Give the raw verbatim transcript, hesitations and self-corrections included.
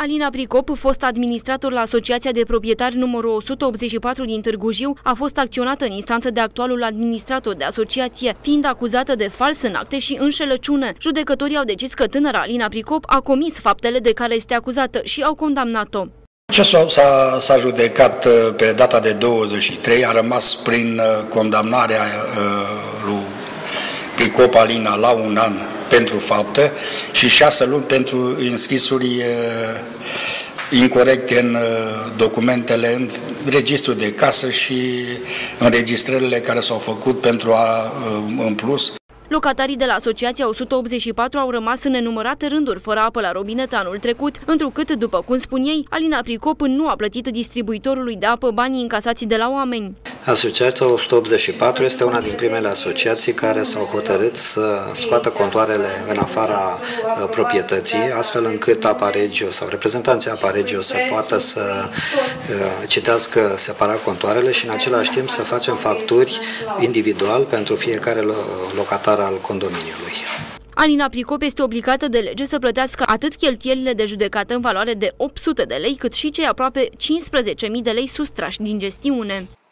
Alina Pricop, fost administrator la Asociația de Proprietari numărul o sută optzeci și patru din Târgu Jiu, a fost acționată în instanță de actualul administrator de asociație, fiind acuzată de fals în acte și înșelăciune. Judecătorii au decis că tânăra Alina Pricop a comis faptele de care este acuzată și au condamnat-o. Procesul s-a judecat pe data de douăzeci și trei, a rămas prin condamnarea lui Pricop Alina la un an pentru faptă și șase luni pentru înscrisuri incorecte în documentele, în registrul de casă și înregistrările care s-au făcut pentru a, în plus. Locatarii de la Asociația o sută optzeci și patru au rămas în nenumărate rânduri fără apă la robinet anul trecut, întrucât, după cum spun ei, Alina Pricop nu a plătit distribuitorului de apă banii încasați de la oameni. Asociația o sută optzeci și patru este una din primele asociații care s-au hotărât să scoată contoarele în afara proprietății, astfel încât Apa Regio sau reprezentanții Apa Regio să poată să citească separat contoarele și în același timp să facem facturi individual pentru fiecare locatar al condominiului. Alina Pricop este obligată de lege să plătească atât cheltuielile de judecată în valoare de opt sute de lei, cât și cei aproape cincisprezece mii de lei sustrași din gestiune.